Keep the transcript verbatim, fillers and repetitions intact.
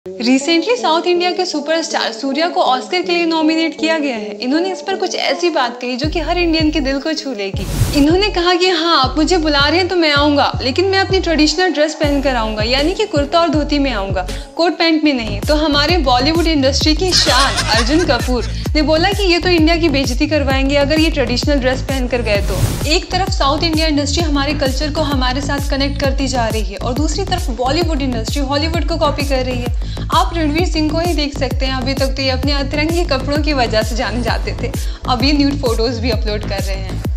Recently South India के superstar Suriya को Oscar के लिए नॉमिनेट किया गया है। इन्होंने इस पर कुछ ऐसी बात कही जो कि हर इंडियन के दिल को छू लेगी। इन्होंने कहा कि हाँ, आप मुझे बुला रहे हैं तो मैं आऊँगा, लेकिन मैं अपनी ट्रेडिशनल ड्रेस पहन कर आऊँगा, यानी कि कुर्ता और धोती में आऊँगा, कोट पैंट में नहीं। तो हमारे बॉलीवुड इंडस्ट्री की शान अर्जुन कपूर ने बोला कि ये तो इंडिया की बेइज्जती करवाएंगे अगर ये ट्रेडिशनल ड्रेस पहन कर गए तो। एक तरफ साउथ इंडिया इंडस्ट्री हमारे कल्चर को हमारे साथ कनेक्ट करती जा रही है और दूसरी तरफ बॉलीवुड इंडस्ट्री हॉलीवुड को कॉपी कर रही है। आप रणवीर सिंह को ही देख सकते हैं, अभी तक तो ये अपने अतरंगी कपड़ों की वजह से जाने जाते थे, अब ये न्यूड फोटोज भी अपलोड कर रहे हैं।